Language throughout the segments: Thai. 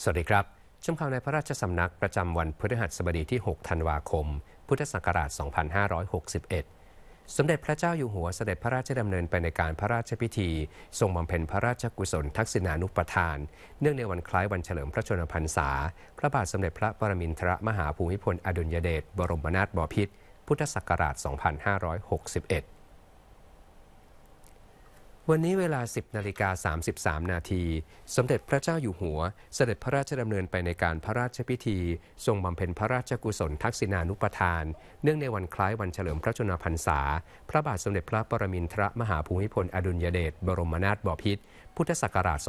สวัสดีครับชมข่าวในพระราชสำนักประจำวันพฤหัสบดีที่ 6 ธันวาคม พุทธศักราช 2561 สมเด็จพระเจ้าอยู่หัวเสด็จพระราชดำเนินไปในการพระราชพิธีทรงบำเพ็ญพระราชกุศลทักษิณานุปทานเนื่องในวันคล้ายวันเฉลิมพระชนมพรรษาพระบาทสมเด็จพระปรมินทรมหาภูมิพลอดุลยเดชบรมนาถบพิตรพุทธศักราช 2561วันนี้เวลา 10:33 นาทีสมเด็จพระเจ้าอยู่หัวเสด็จพระราชดำเนินไปในการพระราชพิธีทรงบำเพ็ญพระราชกุศลทักษิณานุปทานเนื่องในวันคล้ายวันเฉลิมพระชนมพรรษาพระบาทสมเด็จพระปรมินทรมหาภูมิพลอดุลยเดชบรมนาถบพิตรพุทธศักราช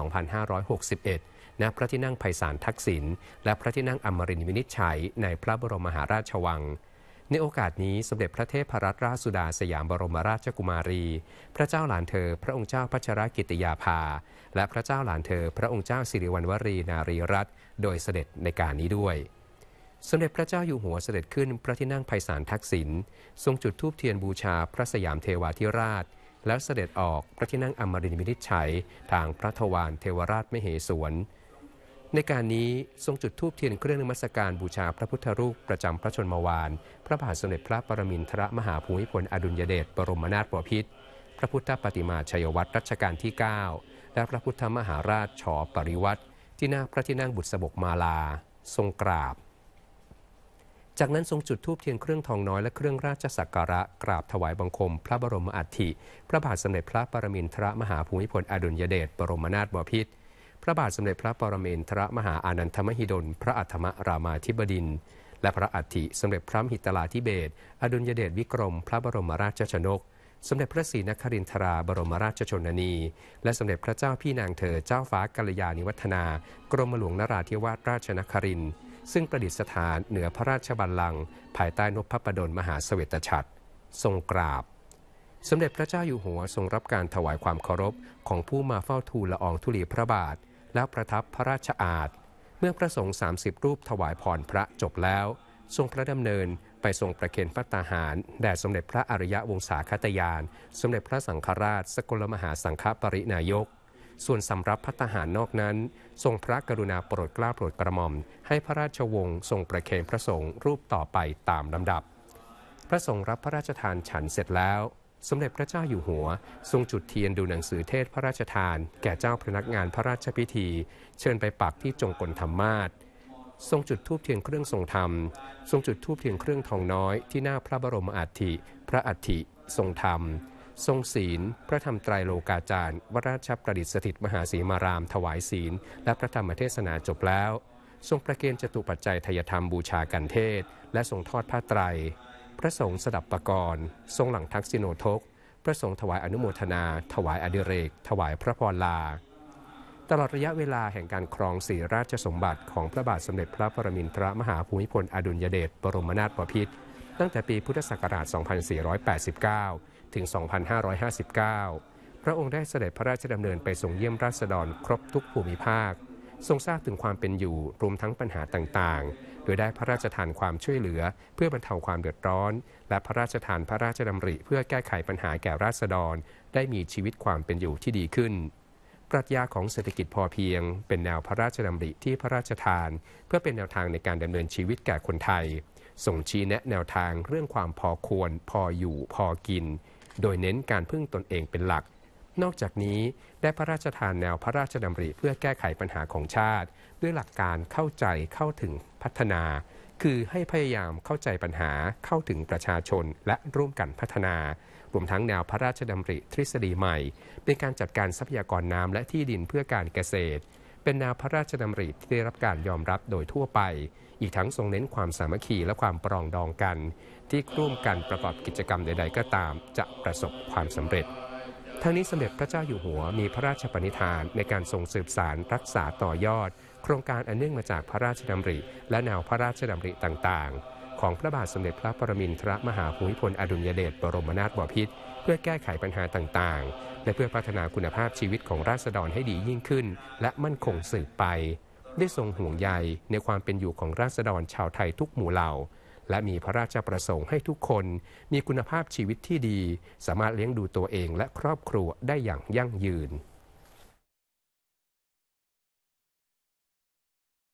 2561 ณ พระที่นั่งไพศาลทักษิณและพระที่นั่งอมรินทร์วินิจฉัยในพระบรมมหาราชวังในโอกาสนี้สมเด็จพระเทพรัตนราชสุดาสยามบรมราชกุมารีพระเจ้าหลานเธอพระองค์เจ้าพัชรกิติยาภาและพระเจ้าหลานเธอพระองค์เจ้าสิริวัณวรีนารีรัตน์โดยเสด็จในการนี้ด้วยสมเด็จพระเจ้าอยู่หัวเสด็จขึ้นพระที่นั่งไพศาลทักษิณทรงจุดธูปเทียนบูชาพระสยามเทวาธิราชแล้วเสด็จออกพระที่นั่งอมรินทร์วินิจฉัยทางพระทวารเทวราชมเหสวนในการนี้ทรงจุดธูปเทียนเครื่องนมัสการบูชาพระพุทธรูปประจำพระชนมวาลพระบาทสมเด็จพระปรมินทรมหาภูมิพลอดุลยเดชบรมนาถบพิตรพระพุทธปฏิมาชัยวัตรรัชกาลที่ 9 และพระพุทธมหาราชฉปริวัติที่หน้าพระที่นั่งบุษบกมาลาทรงกราบจากนั้นทรงจุดธูปเทียนเครื่องทองน้อยและเครื่องราชสักการะกราบถวายบังคมพระบรมอัฐิพระบาทสมเด็จพระปรมินทรมหาภูมิพลอดุลยเดชบรมนาถบพิตรพระบาทสมเด็จพระปรมินทรมหาอานันทมหิดลพระอัฏฐมรามาธิบดินทร์และพระอัฐิสมเด็จพระมหิตลาธิเบศรอดุลยเดชวิกรมพระบรมราชชนกสมเด็จพระศรีนครินทราบรมราชชนนีและสมเด็จพระเจ้าพี่นางเธอเจ้าฟ้ากัลยาณิวัฒนากรมหลวงนราธิวาสราชนครินทร์ซึ่งประดิษฐานเหนือพระราชบัลลังก์ภายใต้นพพดลมหาเสวตฉัตรทรงกราบสมเด็จพระเจ้าอยู่หัวทรงรับการถวายความเคารพของผู้มาเฝ้าทูลละอองธุลีพระบาทแล้วประทับพระราชอาสน์เมื่อพระสงฆ์30 รูปถวายพรพระจบแล้วทรงพระดำเนินไปทรงประเคนภัตตาหารแด่สมเด็จพระอริยวงศาคตยานสมเด็จพระสังฆราชสกลมหาสังฆปรินายกส่วนสำรับภัตตาหารนอกนั้นทรงพระกรุณาโปรดเกล้าโปรดกระหม่อมให้พระราชวงศ์ทรงประเคนพระสงฆ์รูปต่อไปตามลำดับพระสงฆ์รับพระราชทานฉันเสร็จแล้วสมเด็จพระเจ้าอยู่หัวทรงจุดเทียนดูหนังสือเทศพระราชทานแก่เจ้าพนักงานพระราชพิธีเชิญไปปักที่จงกลธรรมาสน์ทรงจุดธูปเทียนเครื่องทรงธรรมทรงจุดธูปเทียนเครื่องทองน้อยที่หน้าพระบรมอัฐิพระอัฐิทรงธรรมทรงศีลพระธรรมไตรโลกาจารย์วราชประดิษฐสถิตมหาสีมารามถวายศีลและพระธรรมเทศนาจบแล้วทรงประเคนจตุปัจจัยทายธรรมบูชากันเทศและทรงทอดผ้าไตรพระสงฆ์สดับปกรณ์ทรงหลังทักษิโนทกพระสงฆ์ถวายอนุโมทนาถวายอดิเรกถวายพระพรลาตลอดระยะเวลาแห่งการครองศรีราชสมบัติของพระบาทสมเด็จพระปรมินทรมหาภูมิพลอดุลยเดชบรมนาถบพิตรตั้งแต่ปีพุทธศักราช 2489 ถึง 2559 พระองค์ได้เสด็จพระราชดำเนินไปทรงเยี่ยมราษฎรครบทุกภูมิภาคทรงทราบถึงความเป็นอยู่รวมทั้งปัญหาต่างๆโดยได้พระราชทานความช่วยเหลือเพื่อบรรเทาความเดือดร้อนและพระราชทานพระราชดำริเพื่อแก้ไขปัญหาแก่ราษฎรได้มีชีวิตความเป็นอยู่ที่ดีขึ้นปรัชญาของเศรษฐกิจพอเพียงเป็นแนวพระราชดำริที่พระราชทานเพื่อเป็นแนวทางในการดำเนินชีวิตแก่คนไทยส่งชี้แนะแนวทางเรื่องความพอควรพออยู่พอกินโดยเน้นการพึ่งตนเองเป็นหลักนอกจากนี้ได้พระราชทานแนวพระราชดำริเพื่อแก้ไขปัญหาของชาติด้วยหลักการเข้าใจเข้าถึงพัฒนาคือให้พยายามเข้าใจปัญหาเข้าถึงประชาชนและร่วมกันพัฒนารวมทั้งแนวพระราชดำริทฤษฎีใหม่เป็นการจัดการทรัพยากรน้ำและที่ดินเพื่อการเกษตรเป็นแนวพระราชดำริที่ได้รับการยอมรับโดยทั่วไปอีกทั้งทรงเน้นความสามัคคีและความปรองดองกันที่ร่วมกันประกอบกิจกรรมใดๆก็ตามจะประสบความสำเร็จทั้งนี้สมเด็จพระเจ้าอยู่หัวมีพระราชปณิธานในการทรงสืบสานรักษาต่อยอดโครงการอันเนื่องมาจากพระราชดำริและแนวพระราชดำริต่างๆของพระบาทสมเด็จพระปรมินทรมหาภูมิพลอดุลยเดชบรมนาถบพิตรเพื่อแก้ไขปัญหาต่างๆและเพื่อพัฒนาคุณภาพชีวิตของราษฎรให้ดียิ่งขึ้นและมั่นคงสืบไปได้ทรงห่วงใยในความเป็นอยู่ของราษฎรชาวไทยทุกหมู่เหล่าและมีพระราชประสงค์ให้ทุกคนมีคุณภาพชีวิตที่ดีสามารถเลี้ยงดูตัวเองและครอบครัวได้อย่างยั่งยืน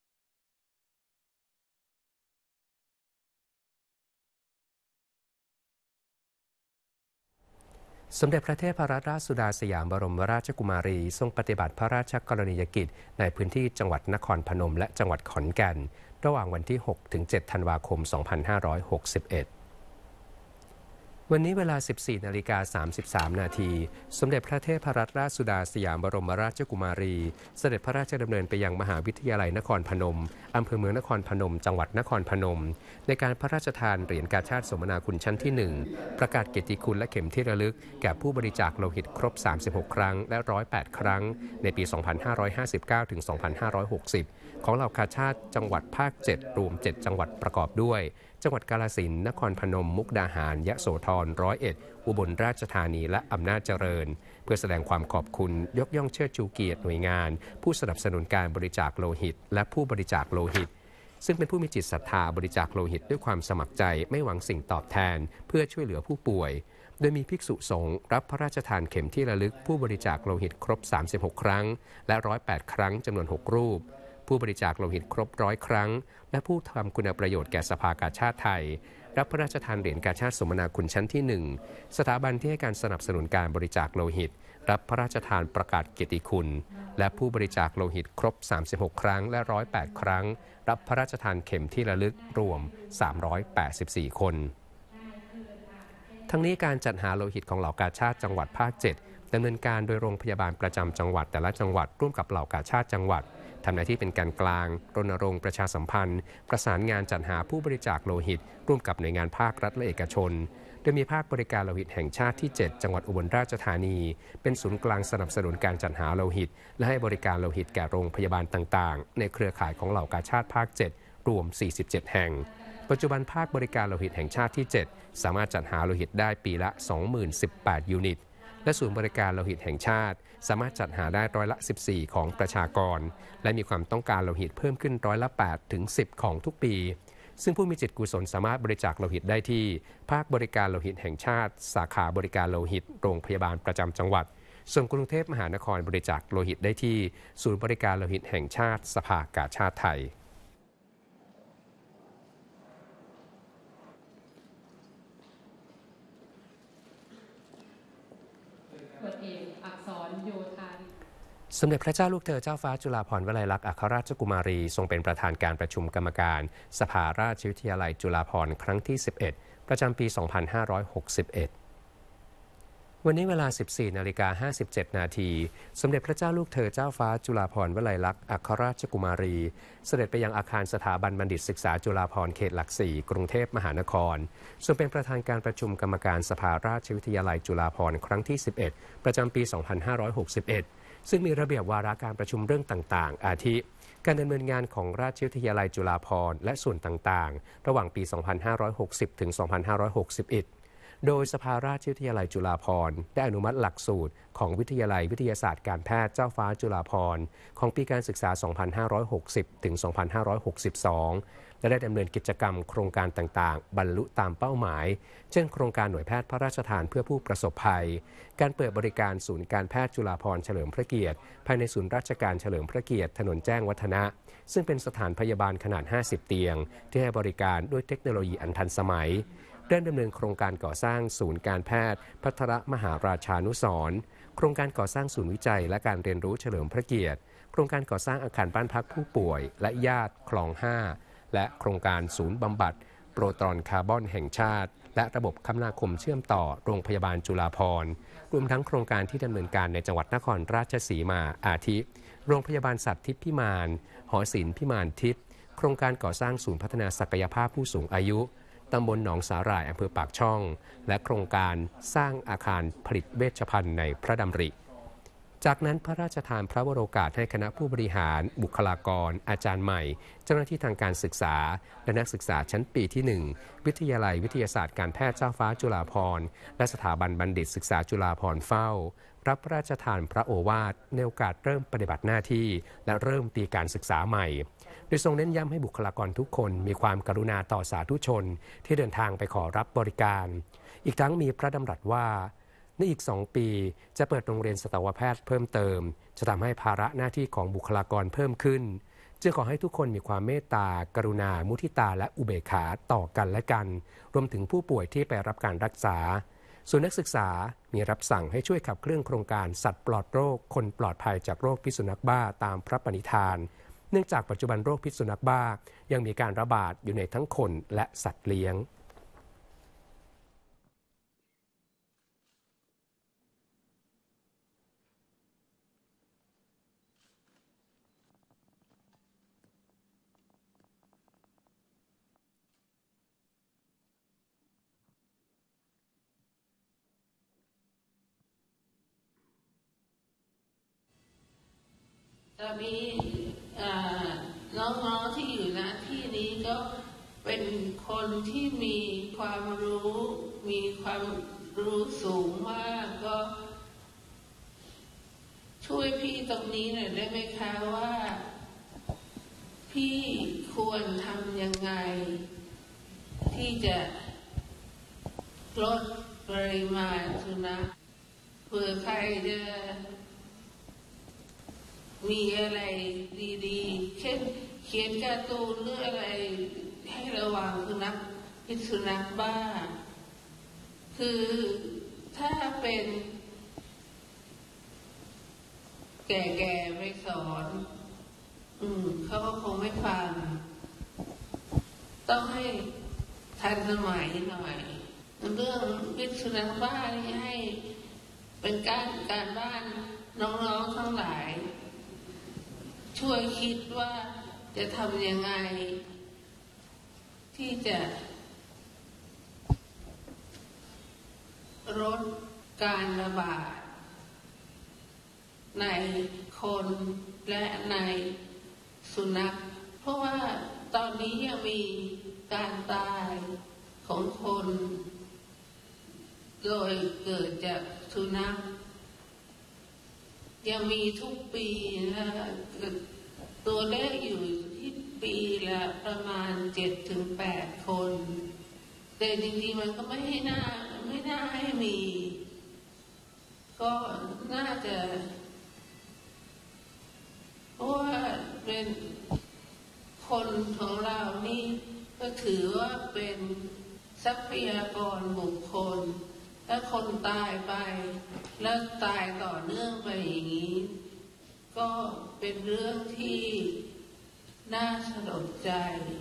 สมเด็จพระเทพรัตนราชสุดาสยามบรมราชกุมารีทรงปฏิบัติพระราชกรณียกิจในพื้นที่จังหวัดนครพนมและจังหวัดขอนแก่นระหว่างวันที่ 6-7 ธันวาคม 2561 วันนี้เวลา 14:33 นาทีสมเด็จพระเทพรัตนราชสุดาสยามบรมราชกุมารีเสด็จพระราชดำเนินไปยังมหาวิทยาลัยนครพนมอำเภอเมืองนครพนมจังหวัดนครพนมในการพระราชทานเหรียญกาชาดสมนาคุณชั้นที่ 1ประกาศเกียรติคุณและเข็มที่ระลึกแก่ผู้บริจาคโลหิตครบ36ครั้งและ108ครั้งในปี 2559 ถึง 2560 ของเหล่ากาชาดจังหวัดภาค 7 รวม 7 จังหวัดประกอบด้วยจังหวัดกาฬสินธุ์นครพนมมุกดาหารยโสธร101อุบลราชธานีและอำนาจเจริญเพื่อแสดงความขอบคุณยกย่องเชิดชูเกียรติหน่วยงานผู้สนับสนุนการบริจาคโลหิตและผู้บริจาคโลหิตซึ่งเป็นผู้มีจิตศรัทธาบริจาคโลหิตด้วยความสมัครใจไม่หวังสิ่งตอบแทนเพื่อช่วยเหลือผู้ป่วยโดยมีภิกษุสงฆ์รับพระราชทานเข็มที่ระลึกผู้บริจาคโลหิตครบ36ครั้งและ108ครั้งจำนวน6รูปผู้บริจาคโลหิตครบ100ครั้งและผู้ทำคุณประโยชน์แก่สภากาชาดไทยรับพระราชทานเหรียญกาชาดสมนาคุณชั้นที่ 1สถาบันที่ให้การสนับสนุนการบริจาคโลหิตรับพระราชทานประกาศเกียรติคุณและผู้บริจาคโลหิตครบ36ครั้งและ108ครั้งรับพระราชทานเข็มที่ระลึกรวม384คนทั้งนี้การจัดหาโลหิตของเหล่ากาชาดจังหวัดภาค 7ดำเนินการโดยโรงพยาบาลประจำจังหวัดแต่ละจังหวัดร่วมกับเหล่ากาชาดจังหวัดทำหน้าที่เป็นการกลางรณรงค์ประชาสัมพันธ์ประสานงานจัดหาผู้บริจาคโลหิตร่วมกับหน่วยงานภาครัฐและเอกชนโดยมีภาคบริการโลหิตแห่งชาติที่ 7 จังหวัดอุบลราชธานีเป็นศูนย์กลางสนับสนุนการจัดหาโลหิตและให้บริการโลหิตแก่โรงพยาบาลต่างๆในเครือข่ายของเหล่ากาชาดภาค 7 รวม 47 แห่งปัจจุบันภาคบริการโลหิตแห่งชาติที่ 7 สามารถจัดหาโลหิตได้ปีละ 20,018 ยูนิตและศูนย์บริการโลหิตแห่งชาติสามารถจัดหาได้ร้อยละ 14 ของประชากรและมีความต้องการโลหิตเพิ่มขึ้นร้อยละ 8 ถึง 10 ของทุกปีซึ่งผู้มีจิตกุศลสามารถบริจาคโลหิตได้ที่ภาคบริการโลหิตแห่งชาติสาขาบริการโลหิตโรงพยาบาลประจำจังหวัดส่วนกรุงเทพมหานครบริจาคโลหิตได้ที่ศูนย์บริการโลหิตแห่งชาติสภากาชาดไทยสมเด็จพระเจ้าลูกเธอเจ้าฟ้าจุฬาภรณ์วลัยลักษณ์อัครราชกุมารีทรงเป็นประธานการประชุมกรรมการสภาราชวิทยาลัยจุฬาภรณ์ครั้งที่ 11 ประจำปี 2561 วันนี้เวลา 14:57 นาทีสมเด็จพระเจ้าลูกเธอเจ้าฟ้าจุฬาภรณ์วลัยลักษณ์อัครราชกุมารีเสด็จไปยังอาคารสถาบันบัณฑิตศึกษาจุฬาภรณ์เขตหลัก 4 กรุงเทพมหานครทรงเป็นประธานการประชุมกรรมการสภาราชวิทยาลัยจุฬาภรณ์ครั้งที่ 11 ประจำปี 2561ซึ่งมีระเบียบวาระการประชุมเรื่องต่างๆอาทิการดำเนินงานของราชวิทยาลัยจุฬาภรณ์และส่วนต่างๆระหว่างปี 2560 ถึง 2561 โดยสภาราชวิทยาลัยจุฬาภรณ์ได้อนุมัติหลักสูตรของวิทยาลัยวิทยาศาสตร์การแพทย์เจ้าฟ้าจุฬาภรณ์ของปีการศึกษา 2560 ถึง 2562 และได้ดำเนินกิจกรรมโครงการต่างๆบรรลุตามเป้าหมายเช่นโครงการหน่วยแพทย์พระราชทานเพื่อผู้ประสบภัยการเปิดบริการศูนย์การแพทย์จุฬาภรณ์เฉลิมพระเกียรติภายในศูนย์ราชการเฉลิมพระเกียรติถนนแจ้งวัฒนะซึ่งเป็นสถานพยาบาลขนาด 50 เตียงที่ให้บริการด้วยเทคโนโลยีอันทันสมัยได้ดำเนินโครงการก่อสร้างศูนย์การแพทย์ภัทรมหาราชานุสรณ์โครงการก่อสร้างศูนย์วิจัยและการเรียนรู้เฉลิมพระเกียรติโครงการก่อสร้างอาคารบ้านพักผู้ป่วยและญาติคลอง 5และโครงการศูนย์บำบัดโปรตอนคาร์บอนแห่งชาติและระบบคมนาคมเชื่อมต่อโรงพยาบาลจุฬาภรณ์รวมทั้งโครงการที่ดำเนินการในจังหวัดนครราชสีมาอาทิโรงพยาบาลสัตว์ทิพย์พิมานหอศิลป์พิมานทิพย์โครงการก่อสร้างศูนย์พัฒนาศักยภาพผู้สูงอายุตำบลหนองสาหร่ายอำเภอปากช่องและโครงการสร้างอาคารผลิตเวชภัณฑ์ในพระดำริจากนั้นพระราชทานพระวโรกาสให้คณะผู้บริหารบุคลากรอาจารย์ใหม่เจ้าหน้าที่ทางการศึกษาและนักศึกษาชั้นปีที่ 1 วิทยาลัยวิทยาศาสตร์การแพทย์เจ้าฟ้าจุฬาภรณ์และสถาบันบัณฑิตศึกษาจุฬาภรณ์เฝ้ารับพระราชทานพระโอวาทในโอกาสเริ่มปฏิบัติหน้าที่และเริ่มปีการศึกษาใหม่โดยทรงเน้นย้ำให้บุคลากรทุกคนมีความกรุณาต่อสาธุชนที่เดินทางไปขอรับบริการอีกทั้งมีพระดำรัสว่าในอีก2 ปีจะเปิดโรงเรียนสัตวแพทย์เพิ่มเติมจะทำให้ภาระหน้าที่ของบุคลากรเพิ่มขึ้นจึงขอให้ทุกคนมีความเมตตากรุณามุทิตาและอุเบกขาต่อกันและกันรวมถึงผู้ป่วยที่ไปรับการรักษาส่วนนักศึกษามีรับสั่งให้ช่วยขับเคลื่อนโครงการสัตว์ปลอดโรคคนปลอดภัยจากโรคพิษสุนัขบ้าตามพระปณิธานเนื่องจากปัจจุบันโรคพิษสุนัขบ้ายังมีการระบาดอยู่ในทั้งคนและสัตว์เลี้ยงตอนนี้น้องๆที่อยู่ณที่นี้ก็เป็นคนที่มีความรู้สูงมากก็ช่วยพี่ตรงนี้หน่อยได้ไหมคะว่าพี่ควรทำยังไงที่จะลดปริมาณสุนัขเผื่อใครจะมีอะไรดีๆเช่นเขียนการ์ตูนหรืออะไรให้ระวังสุนัขพิษสุนัขบ้าคือถ้าเป็นแก่ๆไปสอนเขาก็คงไม่ฟังต้องให้ทันสมัยหน่อยเรื่องพิษสุนัขบ้านี่ให้เป็นการบ้านน้องๆทั้งหลายช่วยคิดว่าจะทำยังไงที่จะลดการระบาดในคนและในสุนัขเพราะว่าตอนนี้ยังมีการตายของคนโดยเกิดจากสุนัขยังมีทุกปีนะตัวเลขอยู่ที่ปีละประมาณ 7-8 คนแต่จริงๆมันก็ไม่น่าให้มีก็น่าจะเพราะว่าเป็นคนของเรานี่ก็ถือว่าเป็นทรัพยากรบุคคลถ้าคนตายไปแล้วตายต่อเนื่องไปอย่างนี้ก็เป็นเรื่องที่น่าสลดใจ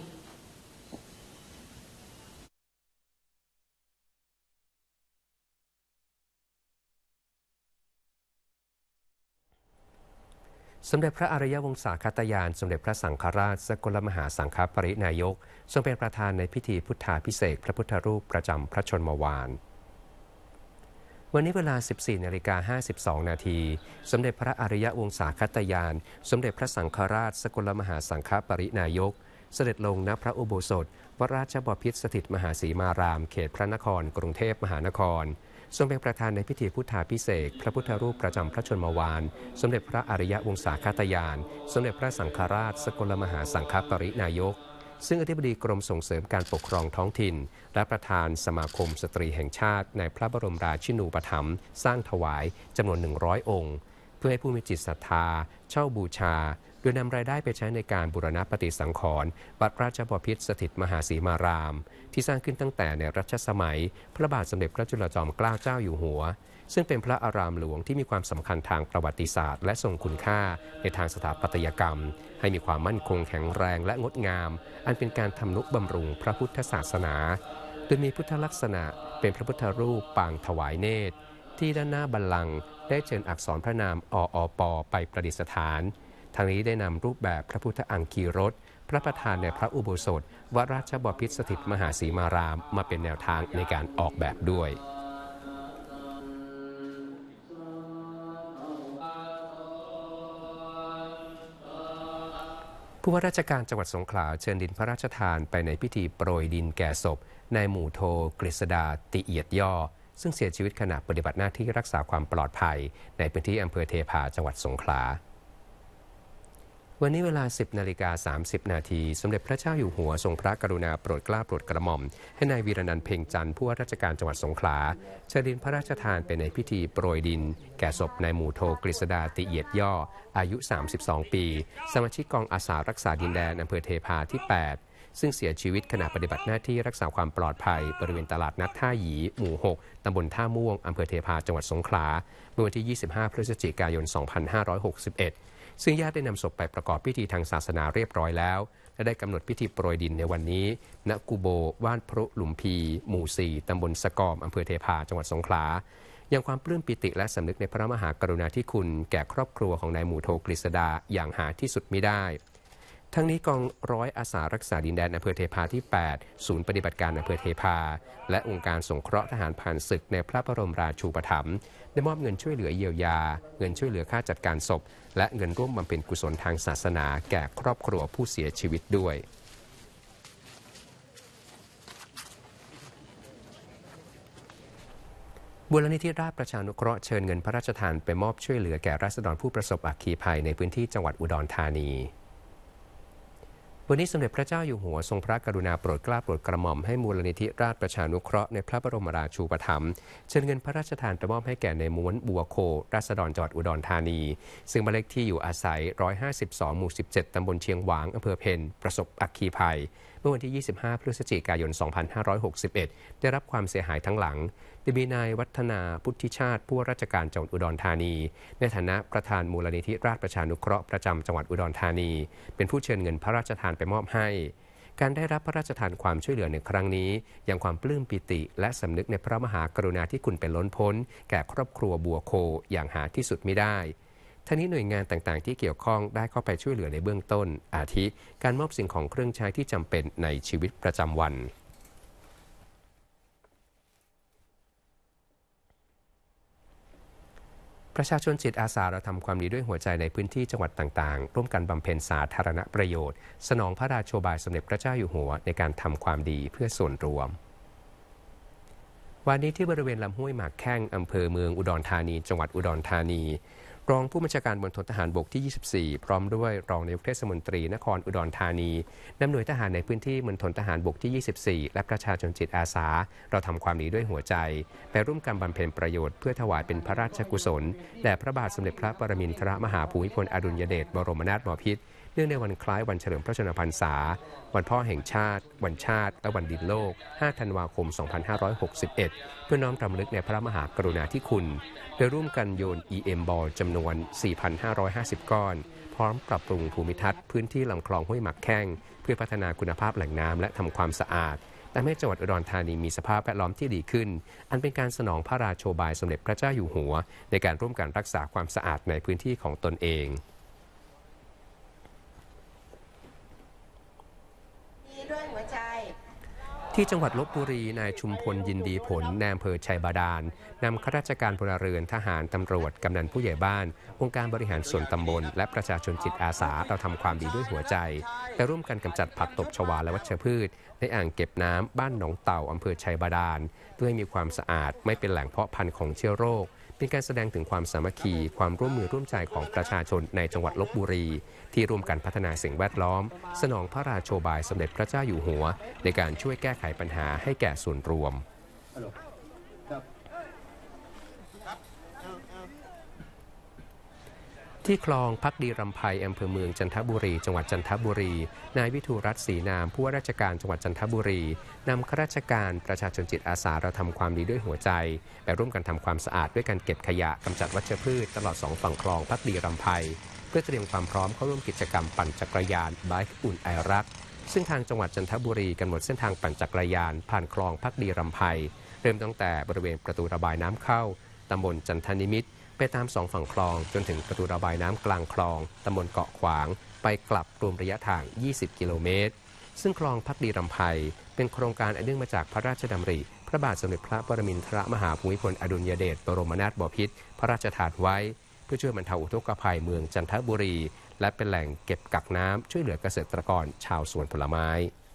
สมเด็จพระอริยวงศาคตยานสมเด็จพระสังฆราชสกลมหาสังฆปรินายกทรงเป็นประธานในพิธีพุทธาภิเษกพระพุทธรูปประจำพระชนมวาลวันนี้เวลา 14:52 นาทีสมเด็จพระอริยวงศาคตยานสมเด็จพระสังฆราชสกลมหาสังฆปรินายกเสด็จลงณพระอุโบสถวดราชบพิตรสถิตมหาสีมารามเขตพระนครกรุงเทพมหานครทรงเป็นประธานในพิธีพุทธาภิเษกพระพุทธรูปประจำพระชนมวาลสมเด็จพระอริยวงศาคตยานสมเด็จพระสังฆราชสกลมหาสังฆปรินายกซึ่งอธิบดีกรมส่งเสริมการปกครองท้องถิ่นและประธานสมาคมสตรีแห่งชาติในพระบรมราชินูปถัมภ์สร้างถวายจำนวน100 องค์เพื่อให้ผู้มีจิตศรัทธาเช่าบูชาโดยนำรายได้ไปใช้ในการบูรณะปฏิสังขรณ์วัดราชบพิตรสถิตมหาสีมารามที่สร้างขึ้นตั้งแต่ในรัชสมัยพระบาทสมเด็จพระจุลจอมเกล้าเจ้าอยู่หัวซึ่งเป็นพระอารามหลวงที่มีความสำคัญทางประวัติศาสตร์และทรงคุณค่าในทางสถาปัตยกรรมให้มีความมั่นคงแข็งแรงและงดงามอันเป็นการทำนุบำรุงพระพุทธศาสนาโดยมีพุทธลักษณะเป็นพระพุทธรูปปางถวายเนตรที่ด้านหน้าบัลลังก์ได้เชิญอักษรพระนามออปไปประดิษฐานทางนี้ได้นำรูปแบบพระพุทธอังคีรสพระประธานในพระอุโบสถวดราชบพิตรสถิตมหาสีมารามมาเป็นแนวทางในการออกแบบด้วยผู้ว่าราชการจังหวัดสงขลาเชิญดินพระราชทานไปในพิธีโปรยดินแก่ศพนายหมู่โทกฤษดาติเอียดย่อซึ่งเสียชีวิตขณะปฏิบัติหน้าที่รักษาความปลอดภัยในพื้นที่อำเภอเทพาจังหวัดสงขลาวันนี้เวลา 10:30 นาทีสมเด็จพระเจ้าอยู่หัวทรงพระกรุณาโปรดเกล้าโปรดกระหม่อมให้นายวีรนันท์เพ็งจันทร์ผู้ว่าราชการจังหวัดสงขลาเชิญดินพระราชทานไปในพิธีโปรยดินแก่ศพนายหมู่โทกฤษดาติเอียดย่ออายุ32 ปีสมาชิกกองอาสารักษาดินแดนอำเภอเทพาที่8 ซึ่งเสียชีวิตขณะปฏิบัติหน้าที่รักษาความปลอดภัยบริเวณตลาดนัดท่าหยีหมู่ 6 ตำบลท่าม่วงอำเภอเทพาจังหวัดสงขลาเมื่อวันที่ 25 พฤศจิกายน 2561 ซึ่งญาติได้นำศพไปประกอบพิธีทางศาสนาเรียบร้อยแล้วและได้กำหนดพิธีโปรยดินในวันนี้ณกุโบว่านพรุหลุมพีหมู่ 4 ตำบลสะกอมอำเภอเทพาจังหวัดสงขลายังความปลื้มปิติและสำนึกในพระมหากรุณาธิคุณแก่ครอบครัวของนายหมู่โทกฤษดาอย่างหาที่สุดมิได้ ทั้งนี้กองร้อยอาสารักษาดินแดนอำเภอเทพาที่ 8 ศูนย์ปฏิบัติการอำเภอเทพาและองค์การสงเคราะห์ทหารผ่านศึกในพระบรมราชูปถัมภ์ได้มอบเงินช่วยเหลือเยียวยาเงินช่วยเหลือค่าจัดการศพและเงินร่วมบำเพ็ญกุศลทางศาสนาแก่ครอบครัวผู้เสียชีวิตด้วยมูลนิธิราชประชานุเคราะห์เชิญเงินพระราชทานไปมอบช่วยเหลือแก่ราษฎรผู้ประสบอัคคีภัยในพื้นที่จังหวัดอุดรธานีวันนี้สมเด็จพระเจ้าอยู่หัวทรงพระกรุณาโปรดเกล้าโปรดกระหม่อมให้มูลนิธิราชประชานุเคราะห์ในพระบรมราชูปถัมภ์เชิญเงินพระราชทานไปมอบให้แก่ในม้วนบัวโคราษฎรจังหวัดอุดรธานีซึ่งบ้านเลขที่อยู่อาศัย152หมู่17ตำบลเชียงหวางอำเภอเพนประสบอัคคีภัยเมื่อวันที่25พฤศจิกายน2561ได้รับความเสียหายทั้งหลังโดยมีนายวัฒนาพุทธิชาติผู้ว่าราชการจังหวัดอุดรธานีในฐานะประธานมูลนิธิราชประชานุเคราะห์ประจำจังหวัดอุดรธานีเป็นผู้เชิญเงินพระราชทานไปมอบให้การได้รับพระราชทานความช่วยเหลือในครั้งนี้ยังความปลื้มปิติและสำนึกในพระมหากรุณาธิคุณเป็นล้นพ้นแก่ครอบครัวบัวโคอย่างหาที่สุดมิได้ทั้งนี้หน่วยงานต่างๆที่เกี่ยวข้องได้เข้าไปช่วยเหลือในเบื้องต้นอาทิการมอบสิ่งของเครื่องใช้ที่จำเป็นในชีวิตประจำวันประชาชนจิตอาสาเราทำความดีด้วยหัวใจในพื้นที่จังหวัดต่างๆร่วมกันบำเพ็ญสาธารณประโยชน์สนองพระราโชบายสมเด็จพระเจ้าอยู่หัวในการทำความดีเพื่อส่วนรวมวันนี้ที่บริเวณลำห้วยหมากแข้งอำเภอเมืองอุดรธานีจังหวัดอุดรธานีรองผู้บัญชาการมณฑลทหารบกที่ 24พร้อมด้วยรองนายกเทศมนตรีนครอุดรธานีนำหน่วยทหารในพื้นที่มณฑลทหารบกที่ 24และประชาชนจิตอาสาเราทำความดีด้วยหัวใจไปร่วมกันบำเพ็ญประโยชน์เพื่อถวายเป็นพระราชกุศลแด่พระบาทสมเด็จพระปรมินทรมหาภูมิพลอดุลยเดชบรมนาถบพิตรเนื่องในวันคล้ายวันเฉลิมพระชนมพรรษาวันพ่อแห่งชาติวันชาติและวันดินโลก5ธันวาคม2561เพื่อน้อมรำลึกในพระมหากรุณาธิคุณโดยร่วมกันโยน EM บอลจำนวน 4,550 ก้อนพร้อมปรับปรุงภูมิทัศน์พื้นที่ลำคลองห้วยหมากแข้งเพื่อพัฒนาคุณภาพแหล่งน้ำและทำความสะอาดทำให้จังหวัดอุดรธานีมีสภาพแวดล้อมที่ดีขึ้นอันเป็นการสนองพระราโชบายสมเด็จพระเจ้าอยู่หัวในการร่วมกันรักษาความสะอาดในพื้นที่ของตนเองด้วยหัวใจที่จังหวัดลพบุรีนายชุมพลยินดีผลนายอำเภอชัยบาดาลนำข้าราชการพลเรือนทหารตำรวจกำนันผู้ใหญ่บ้านองค์การบริหารส่วนตำบลและประชาชนจิตอาสาเราทำความดีด้วยหัวใจและร่วมกันกำจัดผักตบชวาและวัชพืชในอ่างเก็บน้ำบ้านหนองเต่าอำเภอชัยบาดาลเพื่อให้มีความสะอาดไม่เป็นแหล่งเพาะพันธุ์ของเชื้อโรคเป็นการแสดงถึงความสามัคคีความร่วมมือร่วมใจของประชาชนในจังหวัดลพบุรีที่ร่วมกันพัฒนาสิ่งแวดล้อมสนองพระราโชบายสมเด็จพระเจ้าอยู่หัวในการช่วยแก้ไขปัญหาให้แก่ส่วนรวมที่คลองพักดีรำไพอำเภอเมืองจันทบุรีจังหวัดจันทบุรีนายวิทูรัตน์ศรีนามผู้ว่าราชการจังหวัดจันทบุรีนำข้าราชการประชาชนจิตอาสาเราทำความดีด้วยหัวใจไปร่วมกันทำความสะอาดด้วยการเก็บขยะกำจัดวัชพืชตลอด2ฝั่งคลองพักดีรำไพเพื่อเตรียมความพร้อมเข้าร่วมกิจกรรมปั่นจักรยานไบค์อุ่นไอรักซึ่งทางจังหวัดจันทบุรีกำหนดเส้นทางปั่นจักรยานผ่านคลองพักดีรำไพเริ่มตั้งแต่บริเวณประตูระบายน้ำเข้าตำบลจันทนิมิตรไปตาม2ฝั่งคลองจนถึงประตูระบายน้ำกลางคลองตำบลเกาะขวางไปกลับรวมระยะทาง20 กิโลเมตรซึ่งคลองพักดีรำไพเป็นโครงการอันเนื่องมาจากพระราชดำริพระบาทสมเด็จพระปรมินทรมหาภูมิพลอดุลยเดชบรมนาถบพิตรพระราชทานไว้เพื่อช่วยบรรเทาอุทกภัยเมืองจันทบุรีและเป็นแหล่งเก็บกักน้ำช่วยเหลือเกษตรกรชาวสวนผลไม้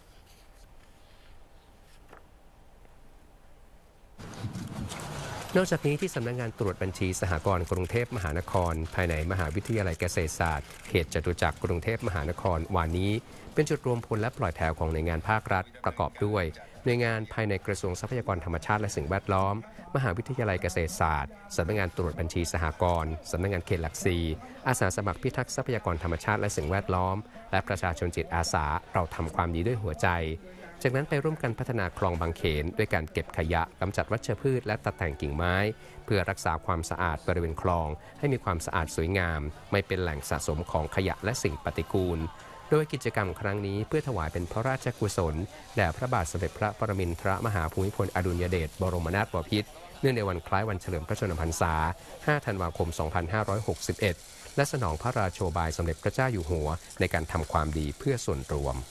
นอกจากนี้ที่สำนักงานตรวจบัญชีสหกรณ์กรุงเทพมหานครภายในมหาวิทยาลัยเกษตรศาสตร์เขตจตุจักรกรุงเทพมหานครวันนี้เป็นจุดรวมพลและปล่อยแถวของหน่วยงานภาครัฐประกอบด้วยหน่วยงานภายในกระทรวงทรัพยากรธรรมชาติและสิ่งแวดล้อมมหาวิทยาลัยเกษตรศาสตร์สำนักงานตรวจบัญชีสหกรณ์สำนักงานเขตหลักสี่อาสาสมัครพิทักษ์ทรัพยากรธรรมชาติและสิ่งแวดล้อมและประชาชนจิตอาสาเราทำความดีด้วยหัวใจจากนั้นไปร่วมกันพัฒนาคลองบางเขนด้วยการเก็บขยะกำจัดวัชพืชและตัดแต่งกิ่งไม้เพื่อรักษาความสะอาดบริเวณคลองให้มีความสะอาดสวยงามไม่เป็นแหล่งสะสมของขยะและสิ่งปฏิกูลโดยกิจกรรมครั้งนี้เพื่อถวายเป็นพระราชกุศลแด่พระบาทสมเด็จพระปรมินทรมหาภูมิพลอดุลยเดชบรมนาถบพิตรเนื่องในวันคล้ายวันเฉลิมพระชนมพรรษา 5 ธันวาคม 2561 และสนองพระราโชบายสมเด็จพระเจ้าอยู่หัวในการทำความดีเพื่อส่วนรวม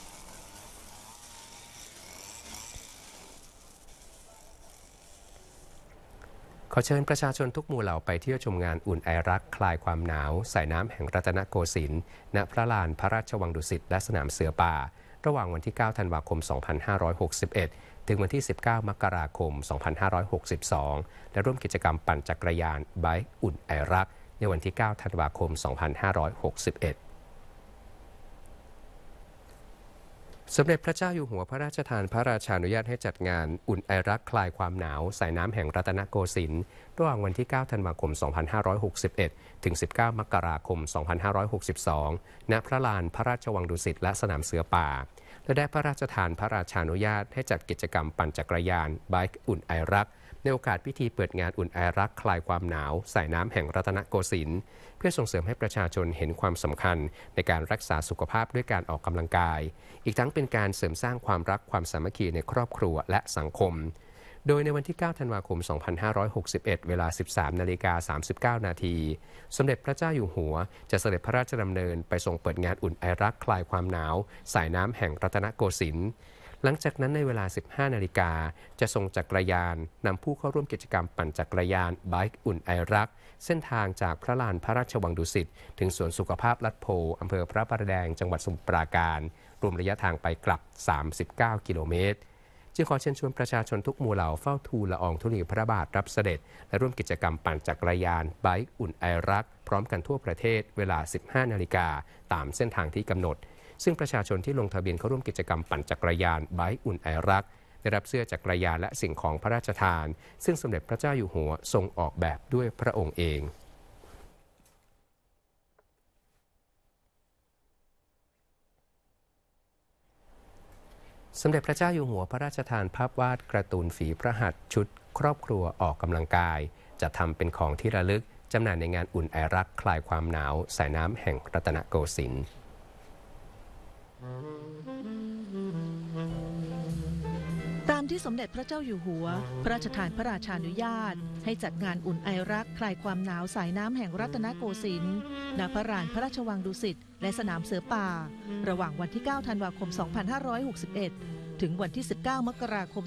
ขอเชิญประชาชนทุกหมู่เหล่าไปเที่ยวชมงานอุ่นไอรักคลายความหนาวสายน้ำแห่งรัตนโกสินทร์ณพระลานพระราชวังดุสิตและสนามเสือป่าระหว่างวันที่ 9 ธันวาคม 2561 ถึงวันที่ 19 มกราคม 2562 และร่วมกิจกรรมปั่นจักรยานไบค์อุ่นไอรักในวันที่ 9 ธันวาคม 2561สมเด็จพระเจ้าอยู่หัวพระราชทานพระราชานุญาตให้จัดงานอุ่นไอรักคลายความหนาวสายน้ำแห่งรัตนโกสินทร์ระหว่างวันที่ 9 ธันวาคม 2561 ถึง 19 มกราคม 2562 ณ พระลานพระราชวังดุสิตและสนามเสือป่าและได้พระราชทานพระราชานุญาตให้จัดกิจกรรมปั่นจักรยานไบค์อุ่นไอรักในโอกาสพิธีเปิดงานอุ่นไอรักคลายความหนาวสายน้ำแห่งรัตนโกสินทร์เพื่อส่งเสริมให้ประชาชนเห็นความสำคัญในการรักษาสุขภาพด้วยการออกกำลังกายอีกทั้งเป็นการเสริมสร้างความรักความสามัคคีในครอบครัวและสังคมโดยในวันที่ 9 ธันวาคม 2561 เวลา 13:39 นาทีสมเด็จพระเจ้าอยู่หัวจะเสด็จพระราชดำเนินไปทรงเปิดงานอุ่นไอรักคลายความหนาวสายน้ำแห่งรัตนโกสินทร์หลังจากนั้นในเวลา 15 นาฬิกาจะทรงจักรยานนำผู้เข้าร่วมกิจกรรมปั่นจักรยานไบค์อุ่นไอรักเส้นทางจากพระลานพระราชวังดุสิตถึงสวนสุขภาพลัดโพอำเภอพระประแดงจังหวัดสมุทรปราการรวมระยะทางไปกลับ 39 กิโลเมตรจึงขอเชิญชวนประชาชนทุกหมู่เหล่าเฝ้าทูลละอองธุลีพระบาทรับเสด็จและร่วมกิจกรรมปั่นจักรยานไบค์อุ่นไอรักพร้อมกันทั่วประเทศเวลา 15 นาฬิกาตามเส้นทางที่กำหนดซึ่งประชาชนที่ลงทะเบียนเข้าร่วมกิจกรรมปั่นจักรยานไบค์อุ่นไอรักได้รับเสื้อจักรยานและสิ่งของพระราชทานซึ่งสมเด็จพระเจ้าอยู่หัวทรงออกแบบด้วยพระองค์เองสมเด็จพระเจ้าอยู่หัวพระราชทานภาพวาดการ์ตูนฝีพระหัตถ์ชุดครอบครัวออกกำลังกายจะทำเป็นของที่ระลึกจำหน่ายในงานอุ่นไอรักคลายความหนาวสายน้ำแห่งรัตนโกสินทร์ตามที่สมเด็จพระเจ้าอยู่หัวพระราชทานพระราชานุญาตให้จัดงานอุ่นไอรักคลายความหนาวสายน้ำแห่งรัตนโกสินทร์ณพระลานพระราชวังดุสิตและสนามเสือป่าระหว่างวันที่ 9 ธันวาคม 2561 ถึงวันที่ 19 มกราคม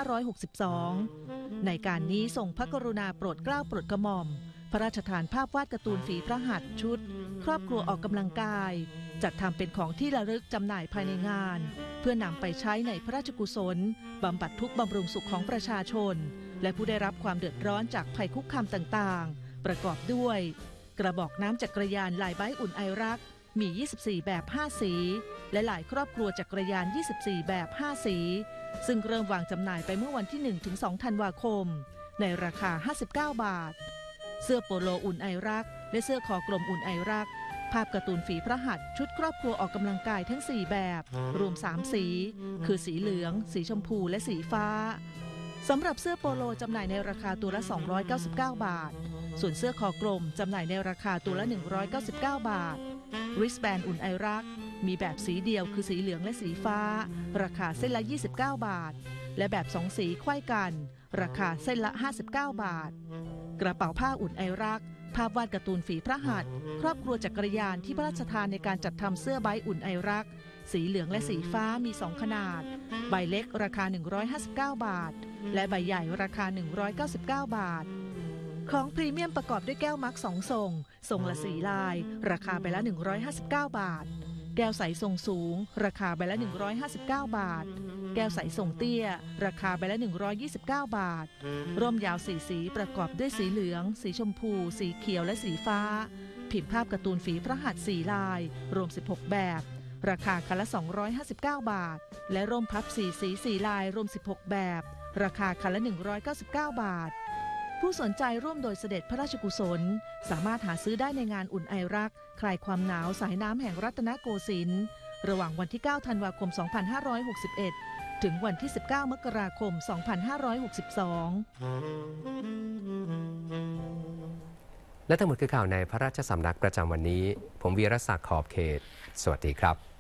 2562 ในการนี้ทรงพระกรุณาโปรดเกล้าโปรดกระหม่อมพระราชทานภาพวาดการ์ตูนฝีพระหัตถ์ชุดครอบครัวออกกำลังกายจัดทำเป็นของที่ระลึกจำหน่ายภายในงานเพื่อนำไปใช้ในพระราชกุศลบำบัดทุกข์บำรุงสุขของประชาชนและผู้ได้รับความเดือดร้อนจากภัยคุกคามต่างๆประกอบด้วยกระบอกน้ำจักรยานลายไบค์อุ่นไอรักมี 24 แบบ 5 สีและหลายครอบครัวจักรยาน 24 แบบ 5 สีซึ่งเริ่มวางจำหน่ายไปเมื่อวันที่ 1-2 ธันวาคมในราคา 59 บาทเสื้อโปโลอุ่นไอรักและเสื้อคอกลมอุ่นไอรักภาพการ์ตูนฝีพระหัตถ์ชุดครอบครัวออกกำลังกายทั้ง 4 แบบรวม 3 สีคือสีเหลืองสีชมพูและสีฟ้าสำหรับเสื้อโปโลจำหน่ายในราคาตัวละ 299 บาทส่วนเสื้อคอกลมจำหน่ายในราคาตัวละ 199 บาทริสแบนอุ่นไอรักมีแบบสีเดียวคือสีเหลืองและสีฟ้าราคาเส้นละ 29 บาทและแบบ2 สีไขว้กันราคาเส้นละ 59 บาทกระเป๋าผ้าอุ่นไอรักภาพวาดการ์ตูนฝีพระหัตถ์ครอบครัวจักรยานที่พระราชทานในการจัดทำเสื้อไบค์อุ่นไอรักสีเหลืองและสีฟ้ามี2ขนาดใบเล็กราคา159 บาทและใบใหญ่ราคา199 บาทของพรีเมียมประกอบด้วยแก้วมัก2 ทรงละ4 ลายราคาใบละ159 บาทแก้วใสทรงสูงราคาใบละ159 บาทแก้วใสทรงเตี้ยราคาใบละ129 บาทร่มยาว4 สีประกอบด้วยสีเหลืองสีชมพูสีเขียวและสีฟ้าพิมพ์ภาพการ์ตูนฝีพระหัตถ์4 ลายรวม16 แบบราคาคันละ 259 บาท และร่มพับ4 สี 4 ลายรวม 16 แบบ ราคาคันละ 199 บาท ผู้สนใจร่วมโดยเสด็จพระราชกุศลสามารถหาซื้อได้ในงานอุ่นไอรักคลายความหนาวสายน้ำแห่งรัตนโกสินทร์ระหว่างวันที่ 9 ธันวาคม 2561 ถึงวันที่ 19 มกราคม 2562 และทั้งหมดคือข่าวในพระราชสำนักประจำวันนี้ผมวีรศักดิ์ขอบเขตสวัสดีครับ